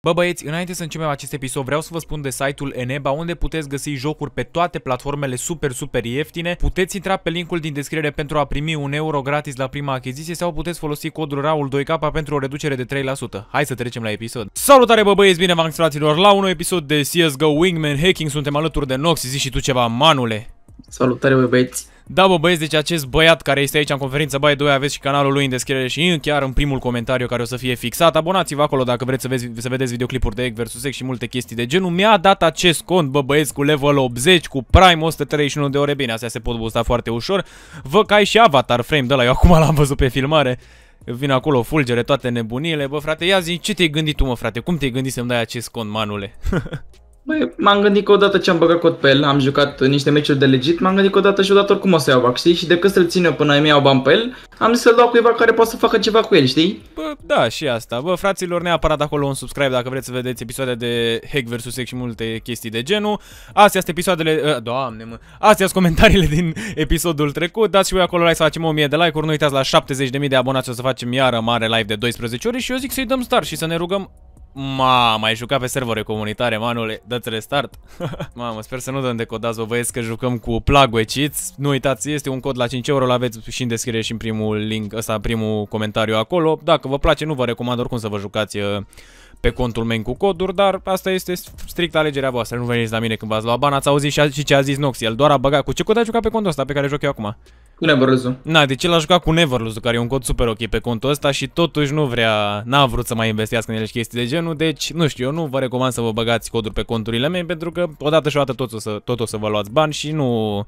Bă băieți, înainte să începem acest episod, vreau să vă spun de site-ul Eneba, unde puteți găsi jocuri pe toate platformele super ieftine. Puteți intra pe linkul din descriere pentru a primi 1 euro gratis la prima achiziție sau puteți folosi codul RAUL2K pentru o reducere de 3%. Hai să trecem la episod. Salutare bă băieți, bine v-am fraților la un nou episod de CSGO Wingman Hacking. Suntem alături de Nox, zici și tu ceva, Manule. Salutare bă băieți. Da bă băieți, deci acest băiat care este aici în conferință, by the way, aveți și canalul lui în descriere și chiar în primul comentariu care o să fie fixat. Abonați-vă acolo dacă vreți să vedeți videoclipuri de Egg vs Egg și multe chestii de genul. Mi-a dat acest cont, bă băieți, cu level 80, cu Prime 131 de ore. Bine, astea se pot boosta foarte ușor. Văd că ai și avatar frame de ăla, eu acum l-am văzut pe filmare. Vin acolo fulgere, toate nebuniile. Bă frate, ia zi, ce te-ai gândit tu mă frate? Cum te-ai gândit să-mi dai acest cont, Manule? Băi, m-am gândit că odată ce am băgat cod pe el, am jucat niște meciuri de legit, m-am gândit că odată și odată oricum o să iau bac, știi? Și decât să-l țin eu până îmi iau bani pe el, am zis să-l dau cuiva care poate să facă ceva cu el, știi? Bă, da, și asta. Bă, fraților, neapărat acolo un subscribe dacă vreți să vedeți episoade de Hack vs Hack și multe chestii de genul. Astea sunt episoadele, doamne mă, astea sunt comentariile din episodul trecut. Dați și voi acolo like să facem 1000 de like-uri, nu uitați la 70.000 de abonați o să facem iară mare live de 12 ore și eu zic să-i dăm start și să ne rugăm. Mamă, ai jucat pe servere comunitare, Manule, dă-ți restart. Mamă, sper să nu dăm decodați, vă băieți că jucăm cu Plug Cheats. Nu uitați, este un cod la 5 euro, l-aveți și în descriere și în primul link, ăsta, primul comentariu acolo. Dacă vă place, nu vă recomand oricum să vă jucați pe contul main cu coduri, dar asta este strict alegerea voastră. Nu veniți la mine când v-ați luat bani, ați auzit și ce a zis Nox, el doar a băgat. Cu ce cod a jucat pe contul ăsta pe care joc eu acum? Cu Neverlose-ul. Na, deci el a jucat cu Neverlose, care e un cod super ok pe contul ăsta și totuși nu vrea, n-a vrut să mai investească în ele și chestii de genul, deci nu știu, eu nu vă recomand să vă băgați coduri pe conturile mele pentru că odată și odată tot o să vă luați bani și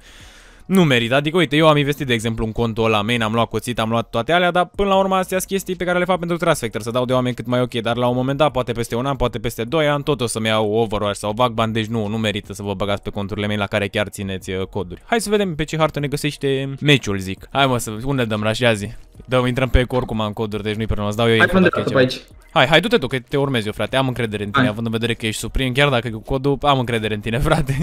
nu merită. Adică, uite, eu am investit, de exemplu, în contul ăla main, am luat cuțit, am luat toate alea, dar până la urmă astea sunt chestii pe care le fac pentru Trust Factor, să dau de oameni cât mai ok, dar la un moment dat, poate peste un an, poate peste 2 ani, tot o să-mi iau Overwatch sau Vagband, deci nu merită să vă băgați pe conturile mele la care chiar țineți coduri. Hai să vedem pe ce hartă ne găsește meciul, zic. Hai mă, unde dăm la zi? Intrăm pe oricum am coduri, deci nu-i problemă, îți dau eu aici. Hai, du-te tu, că te urmez eu, frate, am încredere în tine, având în vedere că ești suprim, chiar dacă cu codul am încredere în tine, frate.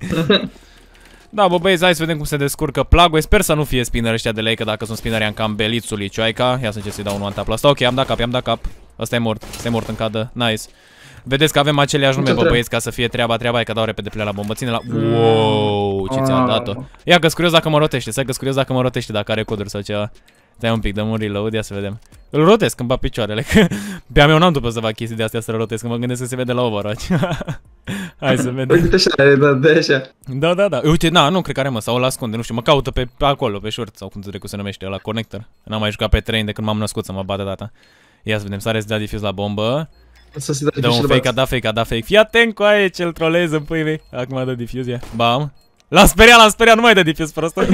Da, bă băieți, hai să vedem cum se descurcă Plug. Sper să nu fie spinner ăștia de lei, că dacă sunt spinneri am cam belițul Licioaica. Ia să încerc să-i dau unul antap la asta. Ok, am dat cap. Ăsta e mort în cadă. Nice. Vedeți că avem aceleași nume, bă băieți, ca să fie treaba, hai că dau repede play la bombă. Ține la... Wow, ce ți-a dat-o. Ia că-s curios dacă mă rotește, dacă are coduri sau ceva. Stai un pic, dăm un reload, ia să vedem. Îl rotesc, îmi bat picioarele, că pe-a meu n-am după să fac chestii de astea să rotesc, că mă gândesc că se vede la Overwatch. Hai să vedem. Uite așa, Da. Uite, nu cred că are mă, sau îl ascunde, nu știu, mă caută pe acolo, pe short, sau cum se numește, la connector. N-am mai jucat pe train de când m-am născut să mă bată data. Ia să vedem, sare să dea diffuse la bombă. Dă un fake, a dat fake. Fii atent cu aia, ce-l trolez în pui mei. Acum dă diffuse, ia. Bam. L-am speriat, nu mai dă diffuse prostă.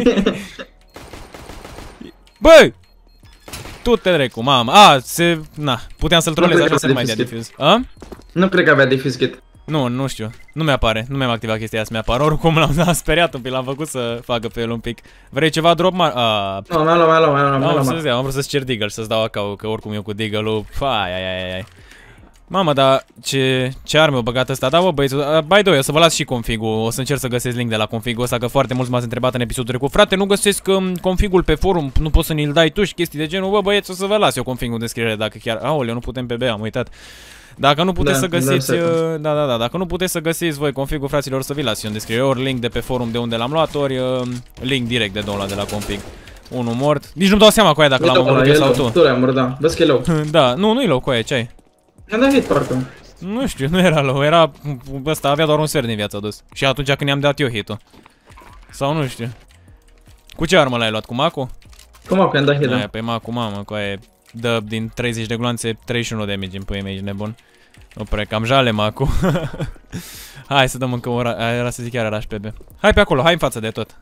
Băi! Tu te drecu, mamă. Puteam să-l trolez așa să nu mai dea diffuse. Nu cred că avea diffuse kit. Nu știu. Nu mi-apare. Nu mi-am activat chestia aia să mi-apară. Oricum l-am speriat un pic, l-am făcut să facă pe el un pic. Vrei ceva drop mare? Nu, mi-am luat. Am vrut să-ți cer Deagle, să-ți dau acau, că oricum eu cu Deagle-ul. Ai. Mamă, dar ce arme au băgat ăsta? Da, bă, băieți, by the way, o să vă las și config-ul, o să încerc să găsesc link de la config-ul ăsta, că foarte mulți m-ați întrebat în episodul trecut. Frate, nu găsesc config-ul pe forum, nu poți să ni-l dai tu și chestii de genul. Bă, băieți, o să vă las eu config-ul în descriere dacă chiar... Aoleu, nu putem pe B, am uitat. Dacă nu puteți să găsiți, dacă nu puteți să găsiți voi config-ul, fraților, o să vi las eu în descriere, ori link de pe forum de unde l-am luat, ori link direct de download de la config. Unul mort. Nici nu-mi dau seama cu aia dacă l-am omorât eu sau tu. Tu l-ai omorât, da. Vezi că e low. Da, nu-i low cu aia, ce ai? Mi-a dat hit parcă. Nu știu, nu era low, ăsta avea doar un sfert din viața dus. Și atunci când i-am dat eu hit-ul. Sau nu știu. Cu ce armă l-ai luat? Cu Macu? Cu Macu i-am dat hit, da. Pe Macu, mamă, cu aia dă din 30 de gloanțe 31 de damage în pui mei, ești nebun. Nu prea, cam jale Macu. Hai să dăm încă o era să zic chiar araș pe B. Hai pe acolo, hai în față de tot.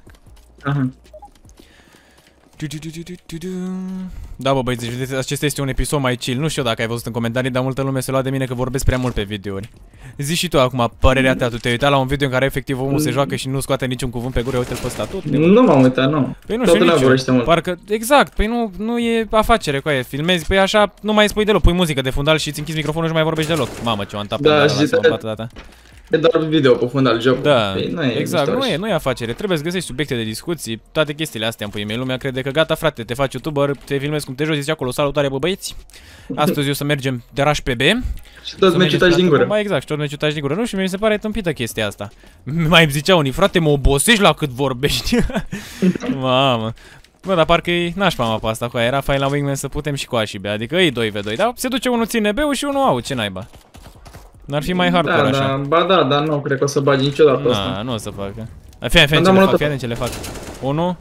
Da, bă, băieți, deci acesta este un episod mai chill. Nu știu dacă ai văzut în comentarii, dar multă lume se lua de mine că vorbesc prea mult pe videouri. Zici și tu acum părerea ta, tu te-ai uitat la un video în care efectiv omul se joacă și nu scoate niciun cuvânt pe gură, uite-l pe ăsta tot. Nu m-am uitat, nu. Păi nu știu nici. Parcă, exact, păi nu e afacere cu aia, filmezi, păi așa nu mai spui deloc, pui muzică de fundal și îți închizi microfonul și nu mai vorbești deloc. Mamă, ce o antap. Da, și data. E doar video pe fund al jocului. Da, Păi, nu e exact, mișto. nu e afacere, trebuie să găsești subiecte de discuții, toate chestiile astea în puii mei. Lumea crede că gata frate, te faci YouTuber, te filmezi cum te joci, zici acolo, salutare bă băieți, astăzi o să mergem de raș pe B. Și toți meciul taci din gură. Mai exact, și tot meciul taci din gură, nu? Și mi se pare tâmpită chestia asta. Mai îmi zicea unii, frate, mă obosești la cât vorbești. Mamă. Bă, dar parcă e nașpa mapa asta cu aia, era fain la Wingman să putem și cu A și B, adică e 2v2, dar se duce unul ține B-ul și unul A-ul, ce naiba? N-ar fi mai hardcore așa. Da, ba da, dar nu cred că o să bagi niciodată asta. Nu o să facă. Fii ce le fac. Unu.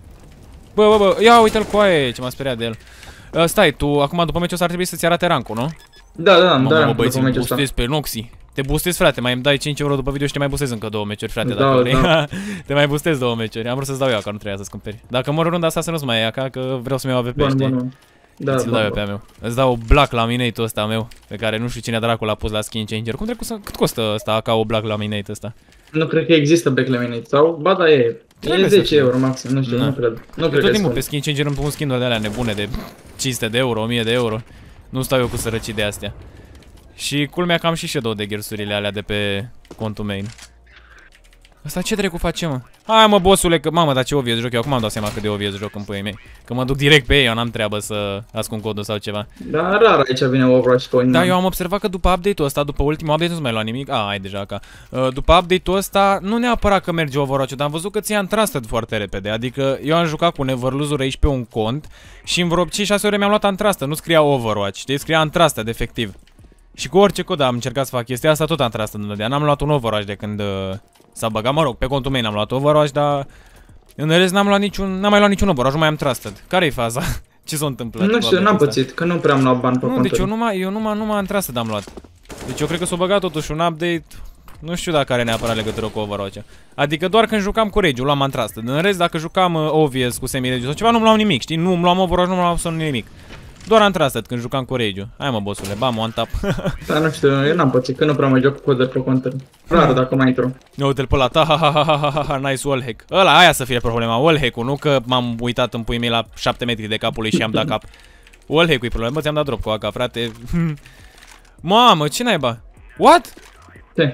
Bă, ia uite-l cu aia, ce m-a speriat de el. Stai, tu acum după meciul ăsta ar trebui să-ți arate rancul, nu? Da, Mă băieți, îmi boostezi pe Noxy. Te boostezi, frate, mai îmi dai 5 euro după video și te mai boostezi încă 2 meciuri, frate, dacă vrei. Te mai boostezi 2 meciuri. Am vrut să-ți dau eu, că nu trebuia să-ți cumperi. Dacă mor runda asta să nu-ți mai ia, că vreau să-mi iau AVP, știi? Da, ți-l dau eu pe a meu. Îți dau Black Laminate-ul ăsta meu, pe care nu știu cine dracul l-a pus la Skin Changer. Cât costă ăsta ca o Black Laminate ăsta? Nu cred că există Black Laminate sau, ba da, e 10 euro maxim, nu știu, nu cred. Nu cred că tot timpul pe Skin Changer îmi pun skin-uri de alea nebune de 500 de euro, 1000 de euro. Nu stau eu cu sărăcii de astea. Și culmea că am și shadow de gearsurile alea de pe contul main. Asta ce dracu face, mă? Hai mă, bossule, că mamă, dar ce obvious joc eu. Acum am dat seama cât de obvious joc în puii mei. Că mă duc direct pe ei, eu n-am treabă să ascund codul sau ceva. Da, rar aici vine Overwatch pe Da, eu am observat că după update-ul ăsta, după ultimul update, nu-ți mai lua nimic. Ai deja ca. După update-ul ăsta, nu neapărat că merge Overwatch-ul, dar am văzut că ți-a untrusted foarte repede. Adică eu am jucat cu Neverlose-uri aici pe un cont și în vreo 5-6 ore mi-am luat untrusted, nu scria Overwatch, știi? Scria untrusted, efectiv. Și cu orice cod am încercat să fac chestia asta, tot untrusted nu dădea. N-am luat un Overwatch de când s-a băgat, mă rog, pe contul meu n-am luat Overwatch, dar în rest n-am mai luat niciun Overwatch, nu mai am trusted. Care-i faza? Ce s-a întâmplat? Nu știu, n-am pățit, că nu prea am luat bani pe conturi. Deci eu numai am trusted am luat. Deci eu cred că s-a băgat totuși un update, nu știu dacă are neapărat legătură cu Overwatch. Adică doar când jucam cu Rage-ul luam untrusted. În rest, dacă jucam obvious cu semi-Rage sau ceva, nu-mi luam nimic, știi? Nu-mi luam Overwatch, nu-mi luam absolut nimic. Doar untrusted când jucam cu Rage-ul. Hai mă, bossule, bam, one tap. Da, nu știu, eu n-am pățit, că nu prea mai joc cu coduri pe conturi. Rar dacă mai intru. Eu uite-l pe ăla, nice wallhack. Aia să fie problema, wallhack-ul, nu că m-am uitat în puii mei la 7 metri de capul lui și am dat cap. Wallhack-ul e problema, ți-am dat drop cu AK, frate. Mamă, ce naiba? What? Ce?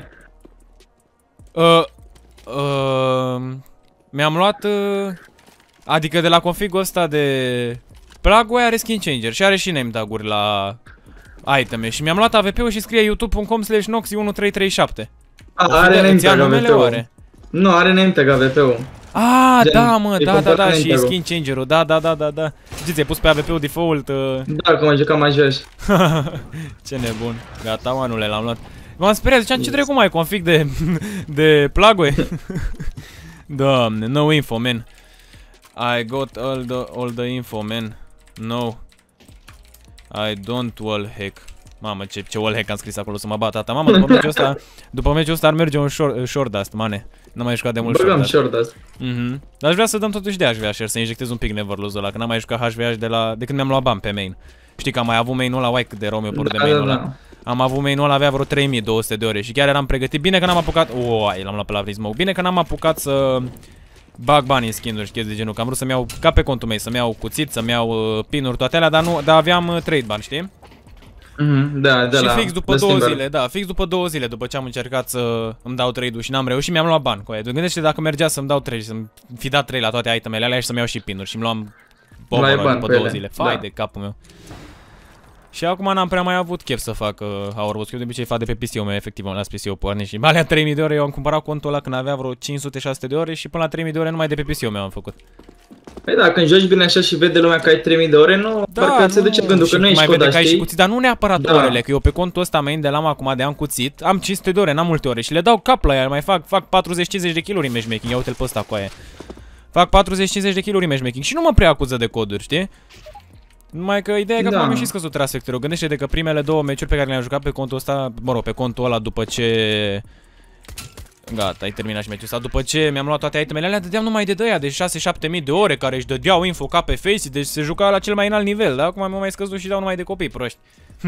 Mi-am luat, adică de la config-ul ăsta de plug-ul are skin changer și are și name tag-uri la iteme și mi-am luat AVP-ul și scrie youtube.com/noxy1337. Are name tag AVP-ul. Nu, are name tag AVP-ul. Da, mă, da, și e skin changer-ul, da. Știți, ai pus pe AVP-ul default. Da, cum ai jucat mai jos. Ce nebun. Gata, manule, l-am luat. M-am speriat, ziceam, ce trebuie cum ai config de plug-uri? Doamne, no info, man. I got all the info, man. No. I don't wallhack. Mamă, ce wallhack am scris acolo să mă bat tata. Mamă, după meciul ăsta ar merge un short dust, mane. N-am mai jucat de mult short dust. Dar aș vrea să dăm totuși de HVH, să injectez un pic Neverlose-ul ăla, că n-am mai jucat HVH de când mi-am luat bani pe main. Știi că am mai avut main-ul ăla, uai cât de rău mi-a părut de main-ul ăla. Am avut main-ul ăla, avea vreo 3200 de ore și chiar eram pregătit. Bine că n-am apucat, l-am luat pe la Vrismoke. Bine că n-am apucat să bag bani în skin-uri și chestii de genul, că am vrut să-mi iau, ca pe contul meu, să-mi iau cuțit, să-mi iau pin-uri, toate alea, dar aveam trade bani, știi? Da, de și la fix după 2 zile, fix după 2 zile, după ce am încercat să îmi dau trade-ul și n-am reușit, mi-am luat bani cu aia. Gândește dacă mergea să-mi dau trade și să-mi fi dat 3 la toate itemele alea și să-mi iau și pin-uri și îmi luam bomba după 2 zile. Fai de capul meu. Și acum n-am prea mai avut chef să fac Hourboss, că eu de obicei fac de pe PC-ul meu, efectiv, am las PC-ul pornit și alea 3000 de ore, eu am cumpărat contul ăla când avea vreo 500-600 de ore și până la 3000 de ore numai de pe PC-ul meu am făcut. Păi da, când joci bine așa și vede lumea că ai 3000 de ore, nu, parcă se duce gândul că nu ești coda, știi? Cuțit, dar nu neapărat orele, că eu pe contul ăsta main de l-am acum de am cuțit, am 500 de ore, n-am multe ore și le dau cap la ea, mai fac 40-50 de kill-uri matchmaking, ia uite-l pe ăsta cu aia. Fac 40-50 de kill-uri matchmaking și nu mă prea acuză de coduri, știi? Numai că ideea e că acum am și scăzut transfectorul. Gândește-te că primele 2 meciuri pe care le-am jucat pe contul ăsta, mă rog, pe contul ăla după ce... Gata, ai terminat și meciul ăsta. După ce mi-am luat toate itemele alea, dădeam numai de dăia, de 6-7 mii de ore, care își dădeau info ca pe Face, deci se juca la cel mai înalt nivel, dar acum am mai scăzut și dau numai de copii proști.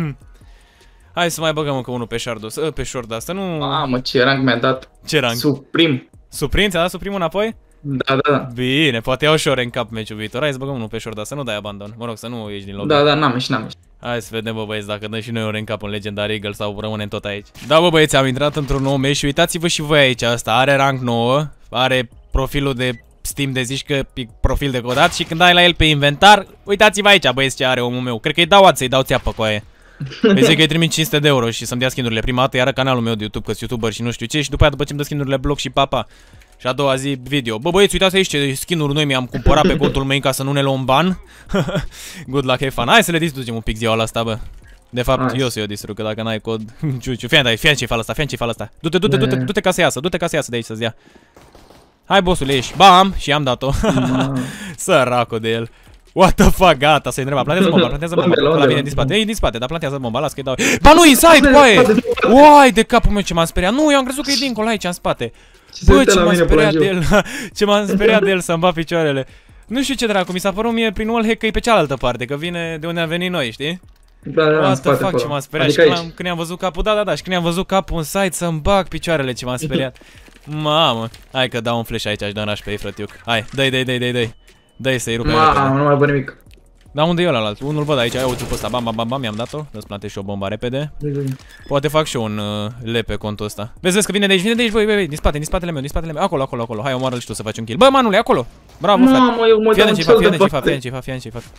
Hai să mai băgăm încă unul pe short asta, nu... Mamă, ce rank mi-a dat. Ce rank? Suprim. Suprim? Ți-a dat suprim înapoi? Da, da, da. Bine, poate iau short în cap meciul viitor. Hai să băgăm unul pe short, dar să nu dai abandon. Mă rog, să nu ieși din lobby. Da, da, n-am ieșit, n-am ieșit. Hai să vedem, bă băieți, dacă dăm și noi ori în cap în Legendary Eagle sau rămânem tot aici. Da, bă băieți, am intrat într-un nou meci și uitați-vă și voi aici. Asta are rank 9, are profilul de Steam de zici că e profil de codat și când ai la el pe inventar, uitați-vă aici, băieți, ce are omul meu. Cred că îi dau ad să-i dau țeapă cu aia. Îi zic că îi trimit 500 de euro și să-mi dea skin-urile. Prima dată iară canalul meu de YouTube, că-s YouTuber și nu știu ce, și după aia după ce îmi dă skin-urile bloc și papa. Și a doua zi video. Bă băieți, uitați aici ce skin-uri noi mi-am cumpărat pe contul meu ca să nu ne luăm ban. Good luck, have fun. Hai să le distrugem un pic ziua la asta, bă. De fapt, eu să-i o distrug, că dacă n-ai cod... Ciuciu, fii ce-i fal ăsta, fii ce-i fal ăsta. Du-te ca să iasă, du-te ca să iasă de aici să-ți dea. Hai, bossule, ieși. Bam! Și am dat-o. Săracul de el. What the fuck, gata, să-i întreba. Plantează bomba, la vine din spate. Ei, din spate, dar plantează bomba, las că-i dau. Ba nu, inside, coaie! Uai, de capul meu ce m-am speriat. Nu, eu am crezut că e dincolo aici, în spate. Bă, ce m-am speriat de el. Ce m-am speriat de el să-mi bat picioarele. Nu știu ce dracu, mi s-a părut mie prin wallhack că e pe cealaltă parte, că vine de unde am venit noi, știi? What the fuck, ce m-am speriat. Și când i-am văzut capul, da, și când i-am văzut capul în site să-mi bag picioarele, ce m-am speriat. Mamă, hai că dau un flash aici, aș da naș pe ei, frătiuc. Hai, dă-i. Dă-i să-i rupe. Nu mai văd nimic. Da, unde e ăla? Unul văd aici, uite pe ăsta, bam, i-am dat-o. Să-ți plantez și o bomba repede. Poate fac și eu un le pe contul ăsta. Vezi că vine de aici, băi, din spatele meu. Acolo. Hai, omoară-l și tu să faci un kill. Bă, manule, acolo. Bravo, frate. Fii ce fac.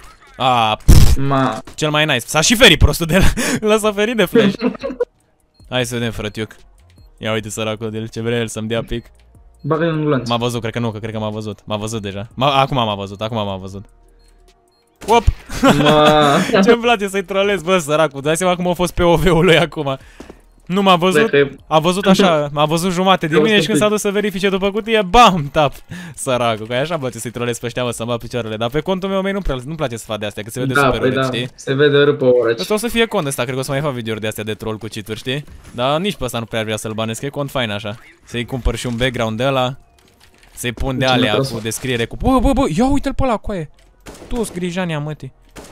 Cel mai nice. S-a și ferit prostul de el. L-a ferit de flash. Hai să vedem, frătiuc. Ia uite săracul de el, ce vrea el să-mi dea pic. Bagă în glonț. M-a văzut, cred că m-a văzut. M-a văzut deja. Acum m-a văzut. Op! Ce-mi place să-i trolez, bă, săracul. Dai seama cum a fost POV-ul lui acum. Nu m-a văzut, a văzut așa, m-a văzut jumate din mine și când s-a dus să verifice după cutie, bam, tap. Săracul, că așa place să-i trolez pe ăștia, mă, să-mi bat picioarele. Dar pe contul meu nu-mi place să fac de astea, că se vede super urât, știi? Se vede râpă oraci. Ăsta o să fie cont ăsta, cred că o să mai fac videouri de astea de troll cu cheat-uri, știi? Dar nici pe ăsta nu prea vrea să-l banesc, e cont fain așa. Să-i cumpăr și un background de ăla. Să-i pun de alea cu descriere cu... Bă, ia uite-l pe ăla, coaie. Tu-s grijania, mătii.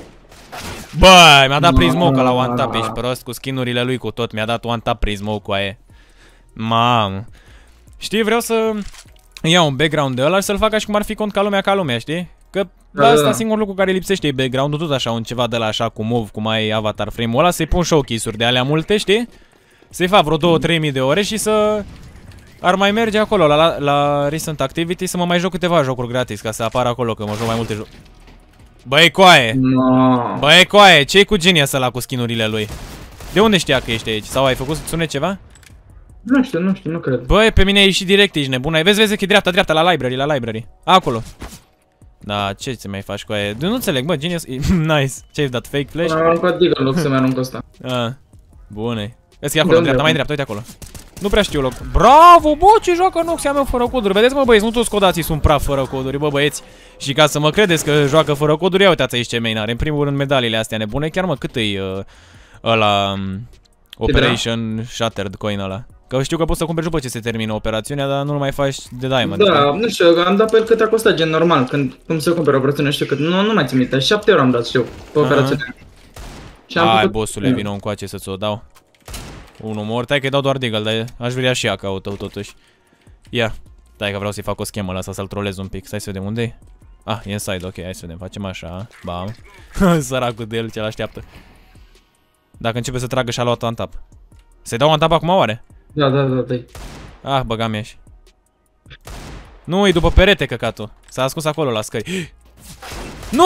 Băi, mi-a dat pre-smoke la one tap, ești prost cu skin-urile lui cu tot, mi-a dat one tap pre-smoke cu aia. Mamă. Știi, vreau să iau un background de ăla și să-l fac ca și cum ar fi cont ca lumea, știi? Că asta singurul lucru care lipsește e background-ul, tot așa, un ceva de la așa cu move, cum ai avatar frame-ul ăla, să-i pun showcase-uri de alea multe, știi? Să-i fac vreo 2-3 mii de ore și să... Ar mai merge acolo, la Recent Activity, să mă mai joc câteva jocuri gratis, ca să apară acolo, că mă joc mai multe jocuri. Băi, coaie! Băi, coaie, ce-i cu Genius ăla cu skin-urile lui? De unde știa că ești aici? Sau ai făcut sune ceva? Nu știu, nu cred. Băi, pe mine e ieșit direct, ești nebun. Vezi că e dreapta, la library. Acolo. Da, ce ți mai faci cu aia? Nu înțeleg, bă, Genius, nice. Ce-ai dat, fake flash? Am aruncat Deagle în loc să-mi arunc ăsta. Bune. Vezi că e acolo, dreapta, mai dreapta, uite acolo. Nu prea știu loc. Bravo, bă, ce joacă Noxia meu fără coduri. Vedeți, mă, băieți, nu toți codații sunt praf fără coduri, bă, băieți. Și ca să mă credeți că joacă fără coduri, ia uitați aici ce main are. În primul rând, medaliile astea nebune. Chiar, mă, cât e ăla Operation Shattered coin ăla? Că știu că poți să cumperi după ce se termină operațiunea, dar nu mai faci de diamond. Da, nu știu, am dat pe el cât a costat, gen normal, cum se cumpără operațiunea, știu că nu mai țin minte, 7 euro am dat, știu, pe operațiunea. Hai, bossule, vină încoace să ți-o dau. Unul mort, hai că-i dau doar Deagle, dar aș vrea și ea ca tău totuși. Ia, stai că vreau să-i fac o schemă la asta, să-l trolez un pic, stai să vedem unde-i. Ah, e inside, ok, hai să vedem, facem așa, bam. Săracul de el ce-l așteaptă. Dacă începe să tragă și-a luat one tap. Se dau one tap acum oare? Da, dai. Ah, băgam ea și. Nu, e după perete căcatul. S-a ascuns acolo la scări. Nu!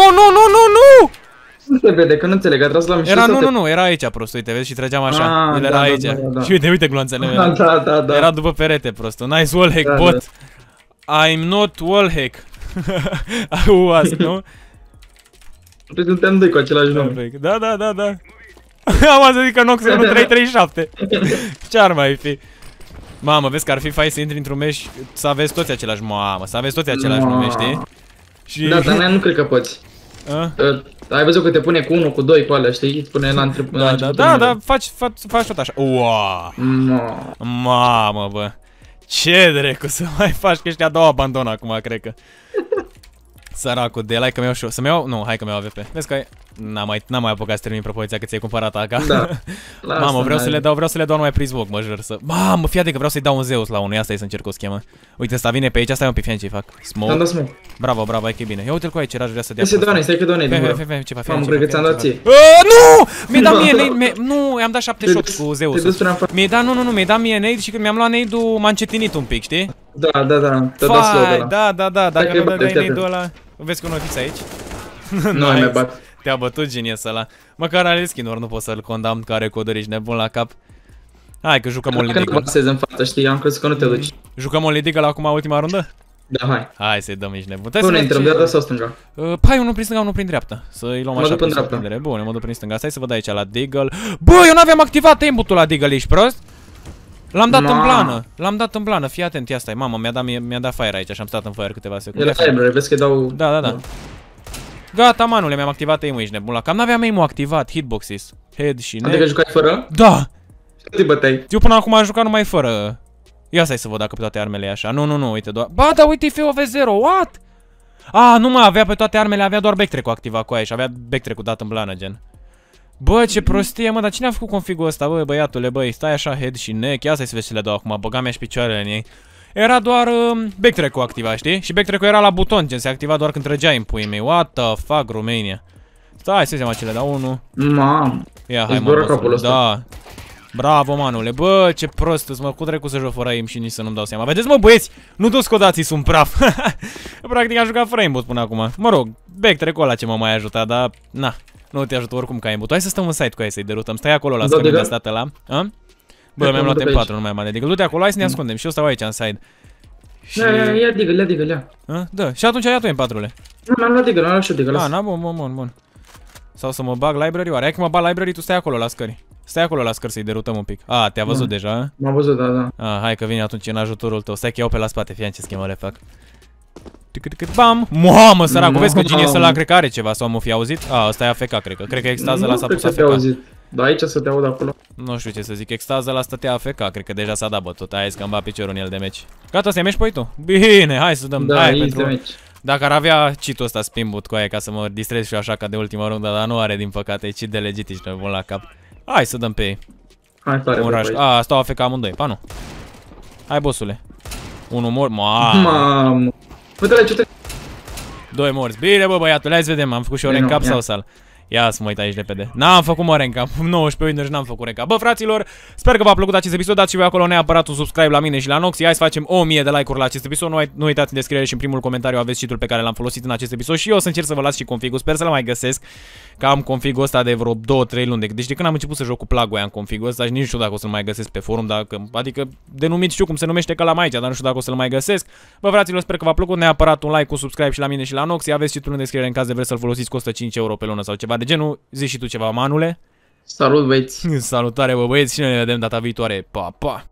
Nu se vede, că nu înțeleg, a tras la mișto. Nu, era aici prost, uite, vezi, și trăgeam așa. El era aici. Și uite glonțele mele. Da. Era după perete prostul. Nice wallhack, bot. I'm not wallhack. I was, nu? Deci suntem doi cu același nume. Da. Am să zic că Nox 1337. Ce-ar mai fi? Mamă, vezi că ar fi fain să intri într-un meci să aveți toți același nume, știi? Da, dar nu cred că poți. Ai văzut că te pune cu 1, cu 2 pe alea, știi? Îți pune la început. Da, faci tot așa. Wow. Mamă, bă. Ce drecu să mai faci, că ăștia dau abandon acum, cred că. Săracul de el, hai că mi-au show. Să-mi iau? Nu, hai că mi-au AWP. Vezi că ai... N-am mai apucat să termin propoziția că ți-ai cumpărat AK. Da. Mamă, vreau să le dau numai prisvoc, mă jur să... Mamă, fii atent că vreau să-i dau un Zeus la unul, asta e să încerc o schemă. Uite, ăsta vine pe aici, stai un pic, ce fac. Am dat smoke. Bravo, hai că e bine. Ia uite-l cu aici, ce vrea să dea. Stai că doane din gură. Mamă, cred că ți-am dat ție. Nu! Mi-ai dat mie nu, i-am dat 78 cu Zeus. Mi-ai dat, nu, mi-ai dat mie nade și când mi-am luat nade-ul m-a încetinit un pic, știi? Da, te-a dat slow de ăla. Da, dacă nu dai nade-ul ăla... Vezi că nu fiți aici? Nu mai bat. Te-a bătut genius ăla. Măcar are skin-uri, nu pot să-l condamn că are coduri, ești nebun la cap. Hai că jucăm Only Deagle. Când pasezi în față, știi, am crezut că nu te duci. Jucăm Only Deagle acum ultima rundă? Da, hai. Hai să-i dăm, ești nebun. Bun, intrăm dreapta sau stânga? Hai, unul prin stânga, unul prin dreapta. Să-i luăm așa pe surprindere. Bun, eu mă duc prin stânga. Stai să văd aici la Deagle. Bă, eu n-aveam activat aimbot-ul la Deagle, ești prost? L-am dat în blană, fii atent, ia stai. Mamă, mi-a dat fire aici și am stat în fire câteva secunde. E la library, vezi că dau... Da. Gata, manule, mi-am activat aim-ul, ești nebun la cap. N-aveam aim-ul activat, hitboxes, head și neck. Adică jucai fără? Da! Te băteai. Eu până acum am jucat numai fără. Ia stai să văd dacă pe toate armele e așa. Nu, uite doar. Ba, da, uite, FOV0, what? Nu mai avea pe toate armele, avea doar backtrack-ul activat cu aia și avea backtrack-ul dat în blană, gen. Bă, ce prostie, mă, dar cine a făcut config-ul ăsta, bă, băiatule, băi, stai așa, head și neck, ia stai să vezi ce le dau acum, băga mea și picioarele în ei. Era doar backtrack-ul activat, știi? Și backtrack-ul era la buton, gen, se activa doar când trăgeai în puii mei. What the fuck, Romania. Stai să vedem ce le dau, 1. Mam. Ia, hai, mă, da. Bravo, manule, bă, ce prost, îți mă cu dracu să joc fără aim și nici să nu-mi dau seama. Vedeți, mă, băieți, nu toți codații sunt praf. Practic am jucat fără aimbot până acum. Mă rog, backtrack-ul ăla ce m-a mai ajutat, dar, na, nu te ajută oricum ca aimbot. Hai să stăm în site cu aia să-i derutăm. Stai acolo la scări de stat ăla. Bă, mi-am luat M4, nu mai am de Deagle. Du-te acolo, hai să ne ascundem și eu stau aici în side. Ia Deagle. Da, și atunci ia tu M4-ule. Nu, mi-am luat Deagle, am luat și eu Deagle. Bun. Sau să mă bag library, oare? Hai că mă bag library, tu stai acolo la scări. Stai acolo la scări să-i derutăm un pic. Te-a văzut deja, M-a văzut, da. Hai că vine atunci în ajutorul tău. Stai că iau pe la spate, fii ce schemă le fac. Bam! Mamă, săracu, vezi că genius ăla cred că are ceva sau am fi auzit? Ăsta e AFK, cred că. Cred că extază ăla s-a pus AFK. Da, aici să te aud acolo. Nu știu ce să zic, extază ăla stătea AFK, cred că deja s-a dat bătut. Hai că îmi bat piciorul în el de meci. Gata, să-i meci pe tu? Bine, hai să dăm. Da, pentru meci. Dacă ar avea cheat-ul ăsta spin-boot cu aia ca să mă distrez și eu așa ca de ultima rundă, dar nu are din păcate, e cheat de legit, ești nebun la cap. Hai să dăm pe ei. Hai, tare. Un rush. Stau AFK amândoi, pa nu. Hai, bossule. Unul mor, mamă. Uite-le, ce te... 2 morți. Bine, bă, băiatul, hai să vedem, am făcut și o rank up sau sal. Ia să mă uit aici repede. N-am făcut mă rank up. 19 winner și n-am făcut rank up. Bă, fraților, sper că v-a plăcut acest episod. Dați și voi acolo neapărat un subscribe la mine și la Noxy. Hai să facem 1000 de like-uri la acest episod. Nu uitați în descriere și în primul comentariu aveți sheet-ul pe care l-am folosit în acest episod. Și eu o să încerc să vă las și config-ul. Sper să-l mai găsesc. Că am config-ul ăsta de vreo 2-3 luni. Deci de când am început să joc cu plug-ul ăia în config-ul ăsta și nici nu știu dacă o să-l mai găsesc pe forum. Adică denumit știu cum se numește că la aici, dar nu știu dacă o să-l mai găsesc. Bă, fraților, sper că v-a plăcut. Neapărat un like, un subscribe și la mine și la Noxy. Aveți sheet-ul în descriere în caz de vreți să-l folosiți, costă 5 euro pe lună sau ceva de genul. Zici și tu ceva, manule? Salut, băieți! Salutare, bă, băieți, și noi ne vedem data viitoare. Pa, pa!